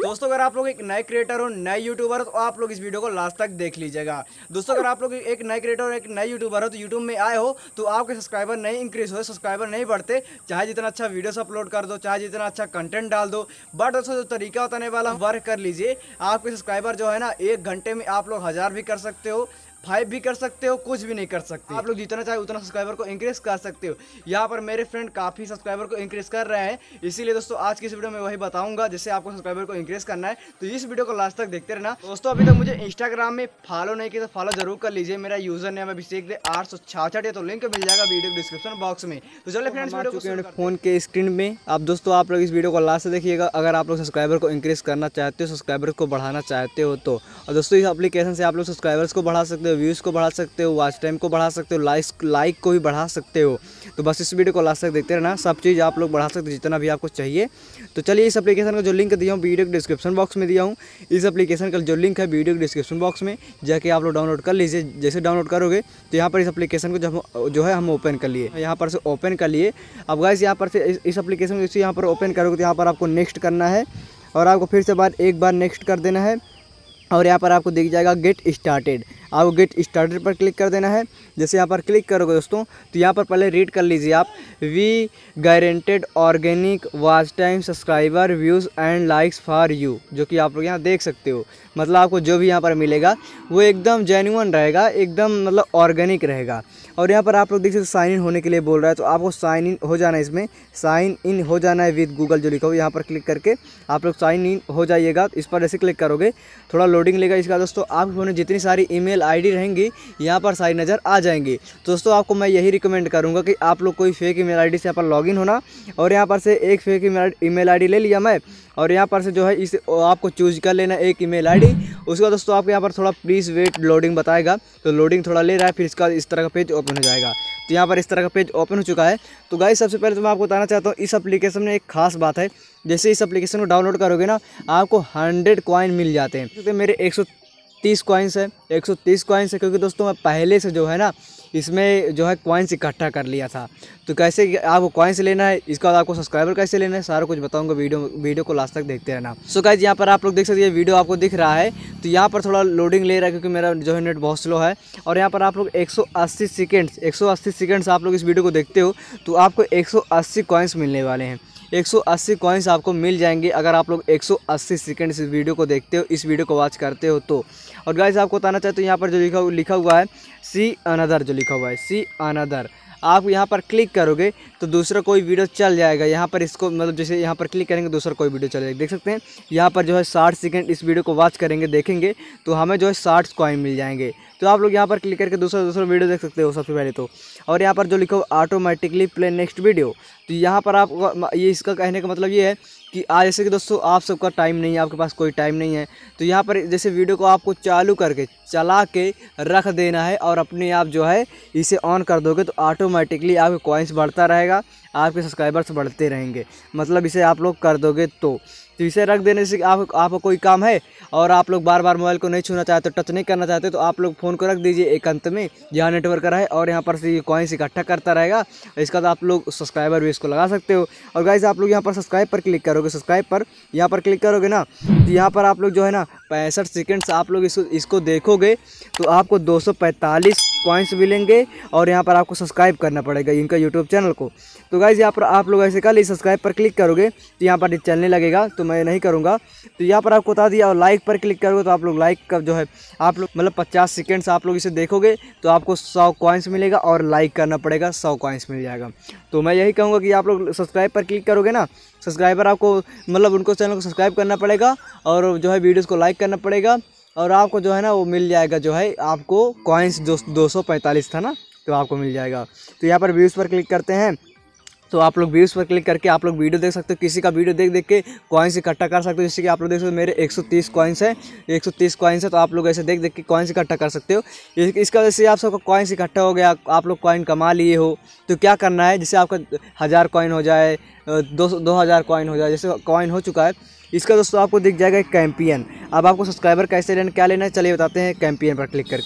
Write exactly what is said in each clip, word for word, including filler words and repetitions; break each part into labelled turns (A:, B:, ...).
A: दोस्तों अगर आप लोग एक नए क्रिएटर हो, नए यूट्यूबर हो, तो आप लोग इस वीडियो को लास्ट तक देख लीजिएगा। दोस्तों अगर आप लोग एक नए क्रिएटर और एक नए यूट्यूबर हो, तो यूट्यूब में आए हो तो आपके सब्सक्राइबर नहीं इंक्रीज हो, सब्सक्राइबर नहीं बढ़ते, चाहे जितना अच्छा वीडियोस अपलोड कर दो, चाहे जितना अच्छा कंटेंट डाल दो। बट दोस्तों जो तरीका बताने वाला वर्क कर लीजिए। आपके सब्सक्राइबर जो है ना, एक घंटे में आप लोग हज़ार भी कर सकते हो, फाइव भी कर सकते हो, कुछ भी नहीं कर सकते। आप लोग जितना चाहे उतना सब्सक्राइबर को इंक्रीज कर सकते हो। यहाँ पर मेरे फ्रेंड काफ़ी सब्सक्राइबर को इंक्रीज कर रहे हैं, इसीलिए दोस्तों आज की इस वीडियो में वही बताऊंगा जिससे आपको सब्सक्राइबर को इंक्रीज करना है। तो इस वीडियो को लास्ट तक देखते रहना। दोस्तों अभी तक मुझे इंस्टाग्राम में फॉलो नहीं किया तो फॉलो जरूर कर लीजिए। मेरा यूजर नेम अभिषेक दे आठ सौ छाछठ है, तो लिंक मिल जाएगा वीडियो डिस्क्रिप्शन बॉक्स में। तो चलिए फ्रेंड्स वीडियो को फोन के स्क्रीन में। अब दोस्तों आप लोग इस वीडियो को लास्ट से देखिएगा। अगर आप लोग सब्सक्राइबर को इंक्रीज करना चाहते हो, सब्सक्राइबर को बढ़ाना चाहते हो तो, और दोस्तों इस एप्लीकेशन से आप लोग सब्सक्राइबर्स को बढ़ा सकते हो, व्यूज़ को बढ़ा सकते हो, वॉच टाइम को बढ़ा सकते हो, लाइक लाइक को भी बढ़ा सकते हो। तो बस इस वीडियो को लास्ट तक देखते रहना, सब चीज़ आप लोग बढ़ा सकते हो जितना भी आपको चाहिए। तो चलिए इस एप्लीकेशन का जो लिंक दिया हूँ वीडियो के डिस्क्रिप्शन बॉक्स में दिया हूँ। इस एप्लीकेशन का जो लिंक है वीडियो के डिस्क्रिप्शन बॉक्स में जाके आप लोग डाउनलोड कर लीजिए। जैसे डाउनलोड करोगे तो यहाँ पर इस एप्लीकेशन को जब जो है हम ओपन कर लिए, यहाँ पर से ओपन कर लिए। अब गाइस यहाँ पर से इस एप्लीकेशन को यहाँ पर ओपन करोगे तो यहाँ पर आपको नेक्स्ट करना है, और आपको फिर से बार एक बार नेक्स्ट कर देना है, और यहाँ पर आपको दिख जाएगा गेट स्टार्टेड। आपको गेट स्टार्टेड पर क्लिक कर देना है। जैसे यहाँ पर क्लिक करोगे दोस्तों तो यहाँ पर पहले रीड कर लीजिए आप, we guaranteed organic watch time subscriber views and likes for you, जो कि आप लोग यहाँ देख सकते हो। मतलब आपको जो भी यहाँ पर मिलेगा वो एकदम जेन्युइन रहेगा, एकदम मतलब ऑर्गेनिक रहेगा। और यहाँ पर आप लोग देख सकते साइन इन होने के लिए बोल रहा है, तो आपको साइन इन हो जाना है, इसमें साइन इन हो जाना है विद गूगल जो लिखा हो। यहाँ पर क्लिक करके आप लोग साइन इन हो जाइएगा। इस पर ऐसे क्लिक करोगे, थोड़ा लोडिंग लेगा इसका दोस्तों। आपके फोन में जितनी सारी ईमेल आईडी रहेंगी यहाँ पर सारी नज़र आ जाएंगी। तो दोस्तों आपको मैं यही रिकमेंड करूँगा कि आप लोग कोई फेक ईमेल आईडी से यहाँ पर लॉगिन होना, और यहाँ पर से एक फेक ईमेल आईडी ले लिया मैं, और यहाँ पर से जो है इस आपको चूज कर लेना एक ईमेल आईडी। उसके बाद दोस्तों आपको यहाँ पर थोड़ा प्लीज़ वेट लोडिंग बताएगा, तो लोडिंग थोड़ा ले रहा है, फिर इसका इस तरह का पेज ओपन हो जाएगा। तो यहाँ पर इस तरह का पेज ओपन हो चुका है। तो गाइस सबसे पहले तो मैं आपको बताना चाहता हूँ इस एप्लीकेशन में एक खास बात है। जैसे इस एप्लीकेशन को डाउनलोड करोगे ना, आपको हंड्रेड कॉइन मिल जाते हैं। तो मेरे एक सौ तीस कॉइन्स है, एक सौ तीस कॉइन्स है, क्योंकि दोस्तों मैं पहले से जो है ना इसमें जो है कॉइन्स इकट्ठा कर लिया था। तो कैसे आपको कॉइन्स लेना है, इसका बाद आपको सब्सक्राइबर कैसे लेना है, सारा कुछ बताऊंगा। वीडियो वीडियो को लास्ट तक देखते रहना। सो गाइस यहाँ पर आप लोग देख सकते हैं वीडियो आपको दिख रहा है, तो यहाँ पर थोड़ा लोडिंग ले रहा है क्योंकि मेरा जो है नेट बहुत स्लो है। और यहाँ पर आप लोग एक सौ अस्सी सेकेंड्स एक सौ अस्सी सेकेंड्स आप लोग इस वीडियो को देखते हो तो आपको एक सौ अस्सी कॉइन्स मिलने वाले हैं। एक सौ अस्सी कॉइन्स आपको मिल जाएंगे अगर आप लोग एक सौ अस्सी सेकंड इस वीडियो को देखते हो, इस वीडियो को वॉच करते हो तो। और गाइस आपको बताना चाहते हो यहाँ पर जो लिखा लिखा हुआ है सी अनदर, जो लिखा हुआ है सी अनदर, आप यहाँ पर क्लिक करोगे तो दूसरा कोई वीडियो चल जाएगा। यहाँ पर इसको मतलब जैसे यहाँ पर क्लिक करेंगे दूसरा कोई वीडियो चल जाएगा। देख सकते हैं यहाँ पर जो है साठ सेकंड इस वीडियो को वॉच करेंगे, देखेंगे तो हमें जो है साठ कॉइन मिल जाएंगे। तो आप लोग यहाँ पर क्लिक करके दूसरा दूसरा वीडियो देख सकते हो सबसे पहले तो। और यहाँ पर जो लिखा हो ऑटोमेटिकली प्ले नेक्स्ट वीडियो, तो यहाँ पर आप ये इसका कहने का मतलब ये है कि आज जैसे कि दोस्तों आप सबका टाइम नहीं है, आपके पास कोई टाइम नहीं है, तो यहाँ पर जैसे वीडियो को आपको चालू करके चला के रख देना है, और अपने आप जो है इसे ऑन कर दोगे तो ऑटोमेटिकली आपके कॉइन्स बढ़ता रहेगा, आपके सब्सक्राइबर्स बढ़ते रहेंगे। मतलब इसे आप लोग कर दोगे तो तो इसे रख देने से आप आपका कोई काम है और आप लोग बार बार मोबाइल को नहीं छूना चाहते, टच नहीं करना चाहते, तो आप लोग फ़ोन को रख दीजिए एक अंत में जहाँ नेटवर्क रहे, और यहाँ पर से ये कॉइन्स इकट्ठा करता रहेगा। इसका तो आप लोग सब्सक्राइबर भी इसको लगा सकते हो। और गाइस आप लोग यहाँ पर सब्सक्राइब पर क्लिक करोगे, सब्सक्राइब पर यहाँ पर क्लिक करोगे ना, तो यहाँ पर आप लोग जो है ना पैंसठ सेकेंड्स आप लोग इसको इसको देखोगे तो आपको दो सौ पैंतालीस कॉइन्स मिलेंगे, और यहाँ पर आपको सब्सक्राइब करना पड़ेगा इनका यूट्यूब चैनल को। तो गाइस यहाँ पर आप लोग ऐसे कर ली, सब्सक्राइब पर क्लिक करोगे तो यहाँ पर चलने लगेगा, तो मैं नहीं करूँगा। तो यहाँ पर आपको बता दिया, और लाइक पर क्लिक करोगे तो आप लोग लाइक का जो है आप लोग मतलब पचास सेकेंड्स आप लोग इसे देखोगे तो आपको सौ कॉइन्स मिलेगा, और लाइक करना पड़ेगा, सौ कॉइन्स मिल जाएगा। तो मैं यही कहूँगा कि आप लोग सब्सक्राइब पर क्लिक करोगे ना, सब्सक्राइबर आपको मतलब उनको चैनल को सब्सक्राइब करना पड़ेगा, और जो है वीडियोज़ को लाइक करना पड़ेगा, और आपको जो है ना वो मिल जाएगा जो है आपको कॉइन्स जो दो सौ पैंतालीस था ना, तो आपको मिल जाएगा। तो यहाँ पर व्यूज़ पर क्लिक करते हैं, तो आप लोग व्यूज़ पर क्लिक करके आप लोग वीडियो देख सकते हो, किसी का वीडियो देख देख के कॉइन्स इकट्ठा कर सकते हो। जैसे कि आप लोग देख सकते हो मेरे एक सौ तीस कॉइन्स है, एक सौ तीस कॉइन्स है, तो आप लोग ऐसे देख देख के कॉइन्स इकट्ठा कर सकते हो। इसका जैसे आप सबका कॉइन्स इकट्ठा हो गया, आप लोग कॉइन कमा लिए हो, तो क्या करना है, जैसे आपका हज़ार कॉइन हो जाए, दो दो हज़ार कॉइन हो जाए, जैसे कॉइन हो चुका है, इसका दोस्तों आपको दिख जाएगा एक कैंपियन। अब आपको सब्सक्राइबर कैसे लेना, क्या लेना है, चलिए बताते हैं कैंपियन पर क्लिक करके।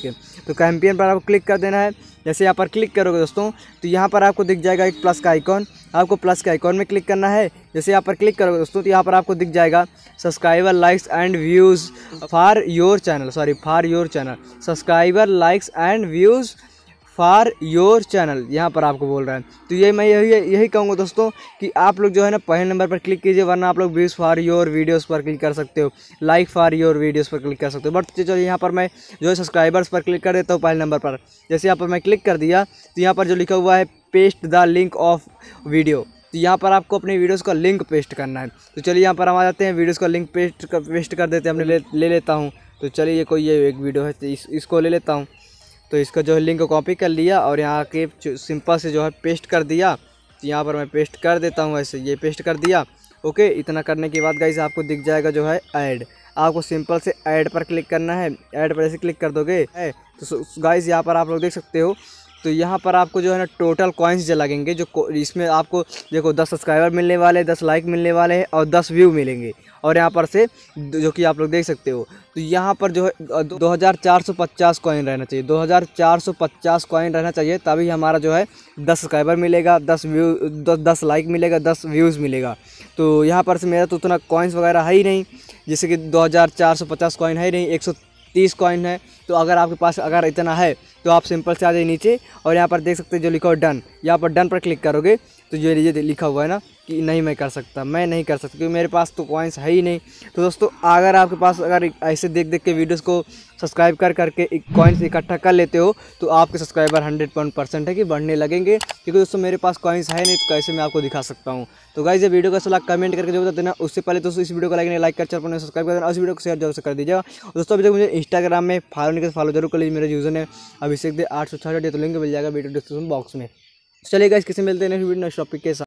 A: तो कैंपेन पर आपको क्लिक कर देना है। जैसे यहाँ पर क्लिक करोगे दोस्तों तो यहाँ पर आपको दिख जाएगा एक प्लस का आइकॉन, आपको प्लस के आइकॉन में क्लिक करना है। जैसे यहाँ पर क्लिक करोगे दोस्तों तो यहाँ पर आपको दिख जाएगा subscriber likes and views for your channel, sorry for your channel, subscriber likes and views for your channel, यहाँ पर आपको बोल रहा है। तो ये मैं यही यही कहूँगा दोस्तों कि आप लोग जो है ना पहले नंबर पर क्लिक कीजिए, वरना आप लोग व्यूज़ फॉर योर वीडियोस पर क्लिक कर सकते हो, लाइक फॉर योर वीडियोस पर क्लिक कर सकते हो। बट चलो यहाँ पर मैं जो है सब्सक्राइबर्स पर क्लिक कर देता हूँ पहले नंबर पर। जैसे यहाँ पर मैं क्लिक कर दिया तो यहाँ पर जो लिखा हुआ है paste the link of video, तो यहाँ पर आपको अपने वीडियोज़ का लिंक पेस्ट करना है। तो चलिए यहाँ पर हम आ जाते हैं, वीडियोज़ का लिंक पेस्ट कर पेस्ट कर देते हैं, हमने ले, ले लेता हूँ। तो चलिए ये कोई ये एक वीडियो है तो इस, इसको ले लेता हूँ। तो इसका जो है लिंक को कॉपी कर लिया और यहाँ के सिंपल से जो है पेस्ट कर दिया। तो यहाँ पर मैं पेस्ट कर देता हूँ, ऐसे ये पेस्ट कर दिया। ओके, इतना करने के बाद गाइस आपको दिख जाएगा जो है ऐड, आपको सिंपल से ऐड पर क्लिक करना है। ऐड पर ऐसे क्लिक कर दोगे है तो गाइस यहाँ पर आप लोग देख सकते हो। तो यहाँ पर आपको जो है ना टोटल कॉइन्स जो लगेंगे, जो इसमें आपको देखो दस सब्सक्राइबर मिलने वाले, दस लाइक मिलने वाले हैं और दस व्यू मिलेंगे। और यहाँ पर से जो कि आप लोग देख सकते हो तो यहाँ पर जो है दो हज़ार चार सौ पचास कॉइन रहना चाहिए, दो हज़ार चार सौ पचास कॉइन रहना चाहिए, तभी हमारा जो है दस सब्सक्राइबर मिलेगा, दस व्यू दस लाइक मिलेगा, दस व्यूज़ मिलेगा। तो यहाँ पर से मेरा तो उतना कॉइन्स वगैरह है ही नहीं, जैसे कि दो हज़ार चार सौ पचास कॉइन है ही नहीं, एक सौ तीस कॉइन है। तो अगर आपके पास अगर इतना है तो आप सिंपल से आ जाइए नीचे और यहाँ पर देख सकते हैं जो लिखा हो डन, यहाँ पर डन पर क्लिक करोगे तो ये ये लिखा हुआ है ना कि नहीं मैं कर सकता, मैं नहीं कर सकता क्योंकि मेरे पास तो कॉइन्स है ही नहीं। तो दोस्तों अगर आपके पास अगर ऐसे देख देख के वीडियोस को सब्सक्राइब कर करके कॉइन्स इकट्ठा कर लेते हो तो आपके सब्सक्राइबर हंड्रेड परसेंट है कि बढ़ने लगेंगे, क्योंकि दोस्तों मेरे पास कॉइन्स है नहीं तो कैसे मैं आपको दिखा सकता हूँ। तो गाइस ये वीडियो का सलाह कमेंट करके जो बता देना। उससे पहले दोस्तों इस वीडियो को लाइक नहीं लाइक कर चैनल को सब्सक्राइब कर देना और इस वीडियो को शेयर जरूर से कर दीजिएगा। दोस्तों अभी तक मुझे इंस्टाग्राम में फॉलो नहीं कर फॉलो जरूर कर लीजिए, मेरा यूजर है अभिषेक दे आठ सौ छः तो लिंक मिल जाएगा वीडियो डिस्क्रिप्शन बॉक्स में। चलिए गाइस किसी मिलते हैं नेक्स्ट वीडियो नेक्स्ट टॉपिक के साथ।